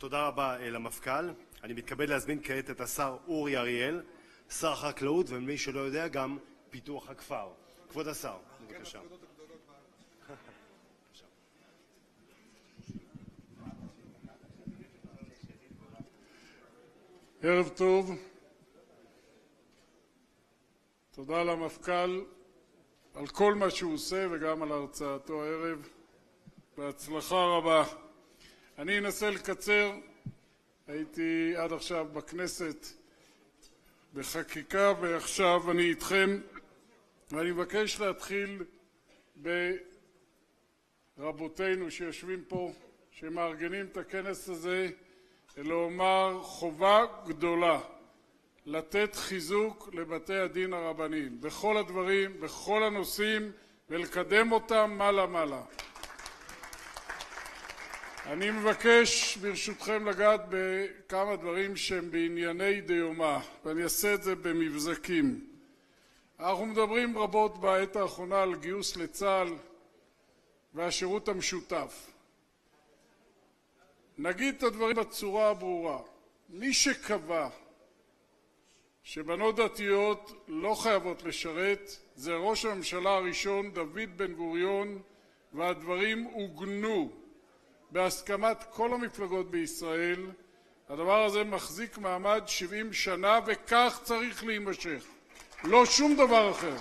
תודה רבה למפכ"ל. אני מתכבד להזמין כעת את השר אורי אריאל, שר החקלאות, ומי שלא יודע גם פיתוח הכפר. כבוד השר, בבקשה. ערב טוב. תודה למפכ"ל על כל מה שהוא עושה וגם על הרצאתו הערב. בהצלחה רבה. אני אנסה לקצר. הייתי עד עכשיו בכנסת בחקיקה ועכשיו אני איתכם, ואני מבקש להתחיל ברבותינו שיושבים פה, שמארגנים את הכנס הזה, לומר חובה גדולה לתת חיזוק לבתי הדין הרבניים בכל הדברים, בכל הנושאים, ולקדם אותם מעלה. אני מבקש ברשותכם לגעת בכמה דברים שהם בענייני דיומא, ואני אעשה את זה במבזקים. אנחנו מדברים רבות בעת האחרונה על גיוס לצה"ל והשירות המשותף. נגיד את הדברים בצורה הברורה. מי שקבע שבנות דתיות לא חייבות לשרת זה ראש הממשלה הראשון דוד בן גוריון, והדברים עוגנו בהסכמת כל המפלגות בישראל. הדבר הזה מחזיק מעמד 70 שנה וכך צריך להימשך, לא שום דבר אחר.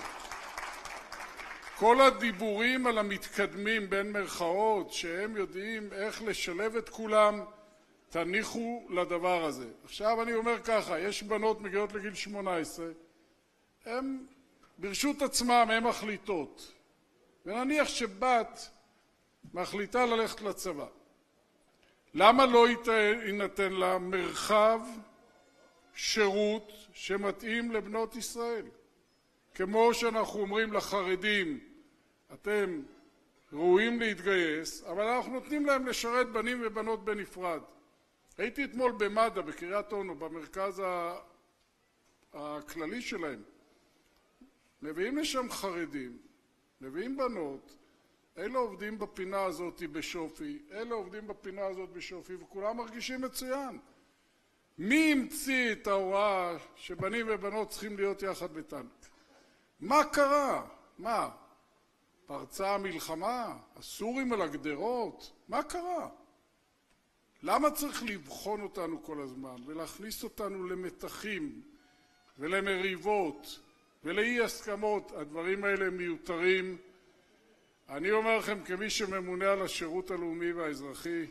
כל הדיבורים על המתקדמים בין מרכאות שהם יודעים איך לשלב את כולם, תניחו לדבר הזה. עכשיו אני אומר ככה, יש בנות מגיעות לגיל 18, הן ברשות עצמם, הן מחליטות, ונניח שבת מחליטה ללכת לצבא. למה לא יינתן לה מרחב שירות שמתאים לבנות ישראל? כמו שאנחנו אומרים לחרדים, אתם ראויים להתגייס, אבל אנחנו נותנים להם לשרת בנים ובנות בנפרד. הייתי אתמול במד"א בקריית אונו, במרכז הכללי שלהם. מביאים לשם חרדים, מביאים בנות, אלה עובדים בפינה הזאת בשופי, אלה עובדים בפינה הזאת בשופי, וכולם מרגישים מצוין. מי המציא את ההוראה שבנים ובנות צריכים להיות יחד בטנק? מה קרה? מה? פרצה המלחמה? הסורים על הגדרות? מה קרה? למה צריך לבחון אותנו כל הזמן ולהכניס אותנו למתחים ולמריבות ולאי הסכמות? הדברים האלה מיותרים. אני אומר לכם כמי שממונה על השירות הלאומי והאזרחי,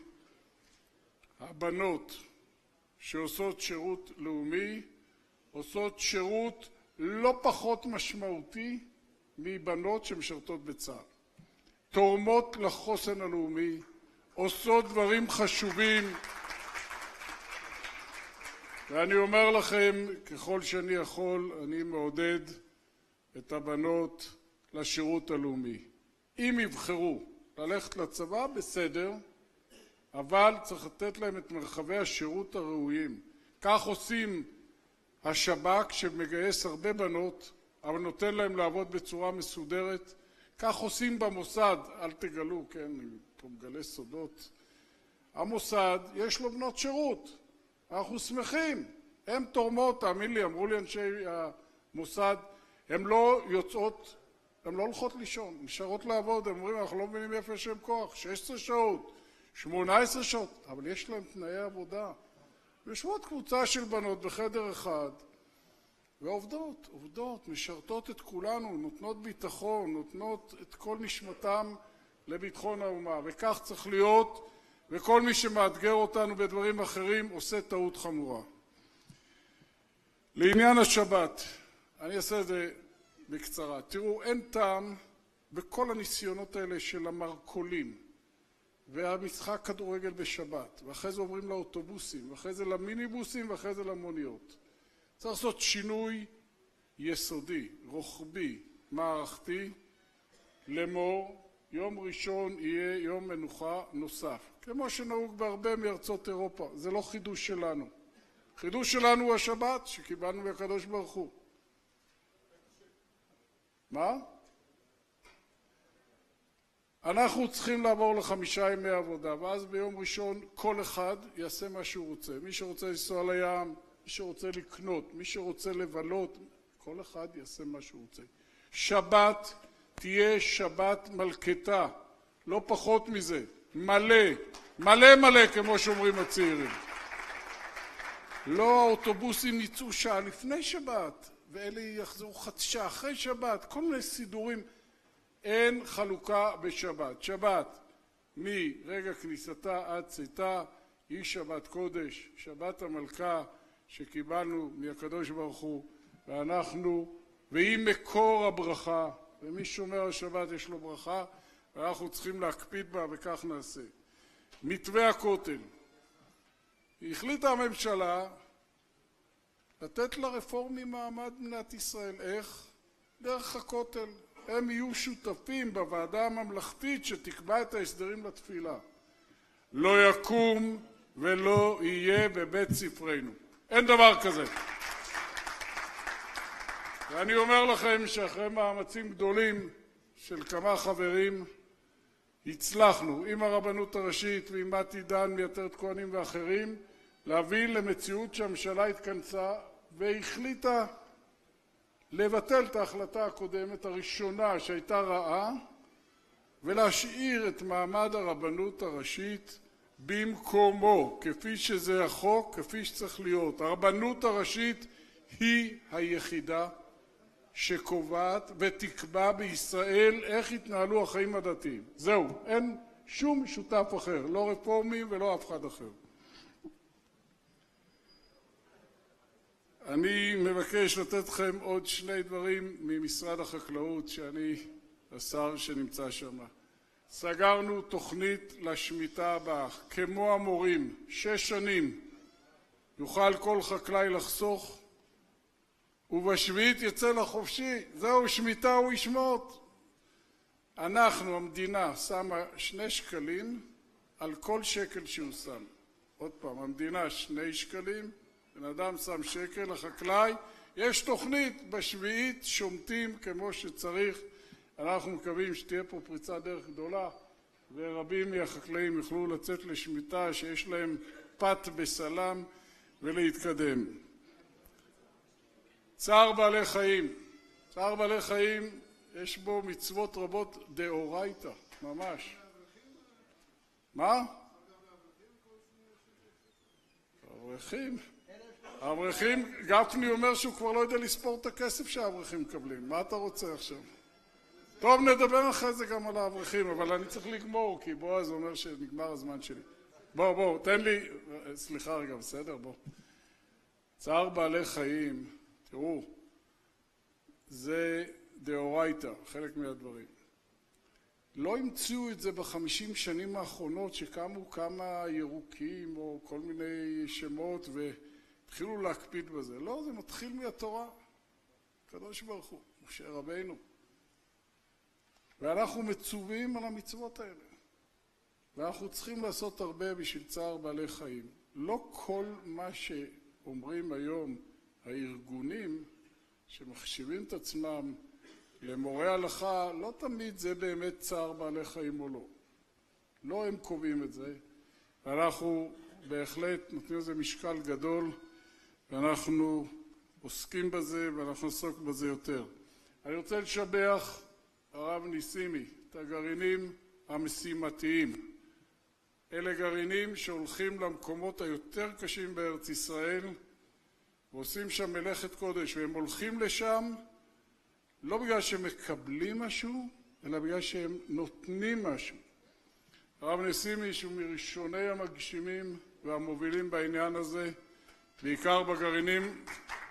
הבנות שעושות שירות לאומי עושות שירות לא פחות משמעותי מבנות שמשרתות בצה"ל. תורמות לחוסן הלאומי, עושות דברים חשובים, ואני אומר לכם, ככל שאני יכול, אני מעודד את הבנות לשירות הלאומי. אם יבחרו ללכת לצבא, בסדר, אבל צריך לתת להם את מרחבי השירות הראויים. כך עושים השב"כ שמגייס הרבה בנות, אבל נותן להם לעבוד בצורה מסודרת. כך עושים במוסד, אל תגלו, כן, אני פה מגלה סודות. המוסד, יש לו בנות שירות. אנחנו שמחים. הן תורמות, תאמין לי, אמרו לי אנשי המוסד, הן לא יוצאות, הן לא הולכות לישון, נשארות לעבוד, הם אומרים, אנחנו לא מבינים איפה יש להם כוח, 16 שעות, 18 שעות, אבל יש להם תנאי עבודה. יושבות קבוצה של בנות בחדר אחד, ועובדות, משרתות את כולנו, נותנות ביטחון, נותנות את כל נשמתם לביטחון האומה, וכך צריך להיות, וכל מי שמאתגר אותנו בדברים אחרים עושה טעות חמורה. לעניין השבת, אני אעשה את זה בקצרה. תראו, אין טעם בכל הניסיונות האלה של המרכולים, והמשחק כדורגל בשבת, ואחרי זה עוברים לאוטובוסים, ואחרי זה למיניבוסים, ואחרי זה למוניות. צריך לעשות שינוי יסודי, רוחבי, מערכתי, לאמור, יום ראשון יהיה יום מנוחה נוסף, כמו שנהוג בהרבה מארצות אירופה. זה לא חידוש שלנו. חידוש שלנו הוא השבת שקיבלנו מהקדוש ברוך הוא. מה? אנחנו צריכים לעבור ל5 ימי עבודה, ואז ביום ראשון כל אחד יעשה מה שהוא רוצה. מי שרוצה לנסוע לים, מי שרוצה לקנות, מי שרוצה לבלות, כל אחד יעשה מה שהוא רוצה. שבת תהיה שבת מלכתה, לא פחות מזה, מלא, מלא מלא כמו שאומרים הצעירים. לא האוטובוסים יצאו שעה לפני שבת, ואלה יחזרו חצי שעה אחרי שבת, כל מיני סידורים. אין חלוקה בשבת. שבת מרגע כניסתה עד צאתה היא שבת קודש, שבת המלכה שקיבלנו מהקדוש ברוך הוא, והיא מקור הברכה, ומי שומר על שבת יש לו ברכה, ואנחנו צריכים להקפיד בה וכך נעשה. מתווה הכותל. החליטה הממשלה לתת לרפורמים מעמד במדינת ישראל. איך? דרך הכותל. הם יהיו שותפים בוועדה הממלכתית שתקבע את ההסדרים לתפילה. לא יקום ולא יהיה בבית ספרנו. אין דבר כזה. ואני אומר לכם שאחרי מאמצים גדולים של כמה חברים הצלחנו עם הרבנות הראשית ועם מתי דן מייתרת כהנים ואחרים להביא למציאות שהממשלה התכנסה והחליטה לבטל את ההחלטה הקודמת הראשונה שהייתה רעה ולהשאיר את מעמד הרבנות הראשית במקומו, כפי שזה החוק, כפי שצריך להיות. הרבנות הראשית היא היחידה שקובעת ותקבע בישראל איך יתנהלו החיים הדתיים. זהו, אין שום שותף אחר, לא רפורמים ולא אף אחד אחר. אני מבקש לתת לכם עוד 2 דברים ממשרד החקלאות שאני השר שנמצא שם. סגרנו תוכנית לשמיטה הבאה, כמו המורים, 6 שנים יוכל כל חקלאי לחסוך, ובשביעית יצא לחופשי. זהו, שמיטה הוא ישמוט. אנחנו, המדינה, שמה 2 שקלים על כל שקל שהוא שם. עוד פעם, המדינה 2 שקלים, בן אדם שם שקל, החקלאי, יש תוכנית, בשביעית שומטים כמו שצריך. אנחנו מקווים שתהיה פה פריצת דרך גדולה, ורבים מהחקלאים יוכלו לצאת לשמיטה שיש להם פת בסלם ולהתקדם. צער בעלי חיים. צער בעלי חיים יש בו מצוות רבות דאורייתא, ממש. מה? האברכים, גפני אומר שהוא כבר לא יודע לספור את הכסף שהאברכים מקבלים. מה אתה רוצה עכשיו? טוב, נדבר אחרי זה גם על האברכים, אבל אני צריך לגמור, כי בועז אומר שנגמר הזמן שלי. בוא, תן לי, סליחה רגע, בסדר? בוא. צער בעלי חיים, תראו, זה דאורייתא, חלק מהדברים. לא המציאו את זה ב50 שנים האחרונות שקמו כמה ירוקים או כל מיני שמות והתחילו להקפיד בזה. לא, זה מתחיל מהתורה. הקדוש ברוך הוא, משה רבינו. ואנחנו מצווים על המצוות האלה. ואנחנו צריכים לעשות הרבה בשביל צער בעלי חיים. לא כל מה שאומרים היום הארגונים שמחשיבים את עצמם למורי הלכה, לא תמיד זה באמת צער בעלי חיים או לא. לא הם קובעים את זה, ואנחנו בהחלט נותנים לזה משקל גדול, ואנחנו עוסקים בזה, ואנחנו נעסוק בזה יותר. אני רוצה לשבח, הרב ניסימי, את הגרעינים המשימתיים. אלה גרעינים שהולכים למקומות היותר קשים בארץ ישראל, ועושים שם מלאכת קודש, והם הולכים לשם לא בגלל שהם מקבלים משהו, אלא בגלל שהם נותנים משהו. הרב ניסימי שהוא מראשוני המגשימים והמובילים בעניין הזה, בעיקר בגרעינים,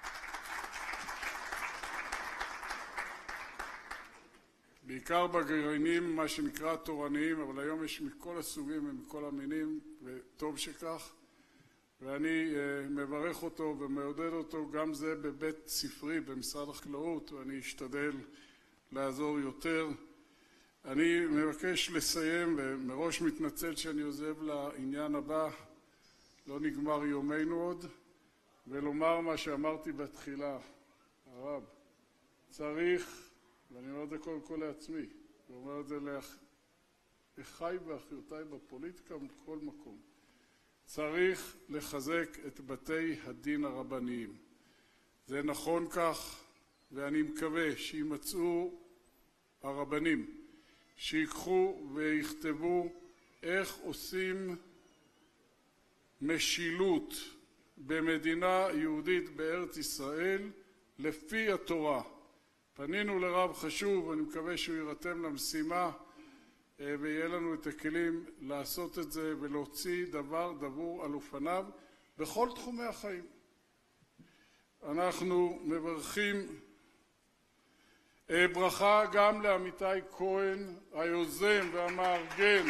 מה שנקרא תורניים, אבל היום יש מכל הסוגים ומכל המינים, וטוב שכך. ואני מברך אותו ומעודד אותו, גם זה בבית ספרי במשרד החקלאות, ואני אשתדל לעזור יותר. אני מבקש לסיים, ומראש מתנצל שאני עוזב לעניין הבא, לא נגמר יומנו עוד, ולומר מה שאמרתי בתחילה. הרב, צריך, ואני אומר את זה קודם כל לעצמי, ואומר את זה אחי ואחיותיי בפוליטיקה ובכל מקום. צריך לחזק את בתי הדין הרבניים. זה נכון כך, ואני מקווה שימצאו הרבנים שיקחו ויכתבו איך עושים משילות במדינה יהודית בארץ ישראל לפי התורה. פנינו לרב חשוב, אני מקווה שהוא יירתם למשימה ויהיה לנו את הכלים לעשות את זה ולהוציא דבר דבור על אופניו בכל תחומי החיים. אנחנו מברכים ברכה גם לעמיתי כהן, היוזם והמארגן.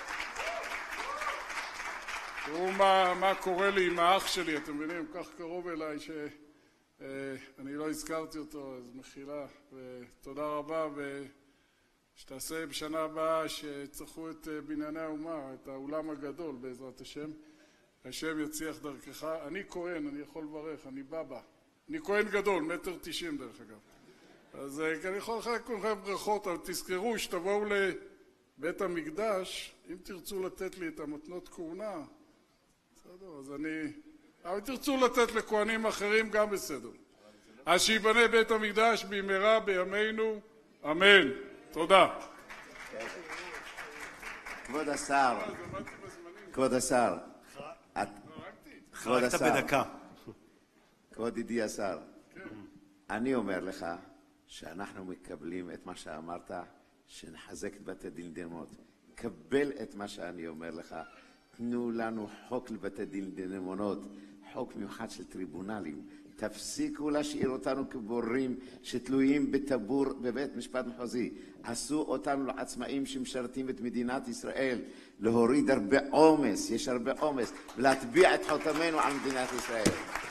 תראו מה קורה לי עם האח שלי, אתם מבינים, כך קרוב אליי שאני לא הזכרתי אותו, אז מחילה ותודה רבה, ושתעשה בשנה הבאה שצריכו את בנייני האומה, את האולם הגדול בעזרת השם. השם יצליח דרכך. אני כהן, אני יכול לברך, אני בבא. אני כהן גדול, 1.90 דרך אגב. אז אני יכול לחלק לכם ברכות, אבל תזכרו שתבואו לבית המקדש, אם תרצו לתת לי את המתנות כהונה, בסדר, אז אבל תרצו לתת לכהנים אחרים גם בסדר. אז שיבנה בית המקדש במהרה בימינו, אמן. תודה. כבוד השר, כבוד השר, חרגת בדקה. כבוד ידידי השר, אני אומר לך שאנחנו מקבלים את מה שאמרת, שנחזק את בתי דין דנמות. קבל את מה שאני אומר לך. תנו לנו חוק לבתי דין דנמות, חוק מיוחד של טריבונלים. תפסיקו להשאיר אותנו כבורים שתלויים בטבור בבית משפט מחוזי. עשו אותנו לעצמאים שמשרתים את מדינת ישראל. להוריד הרבה עומס, יש הרבה עומס, ולהטביע את חותמנו על מדינת ישראל.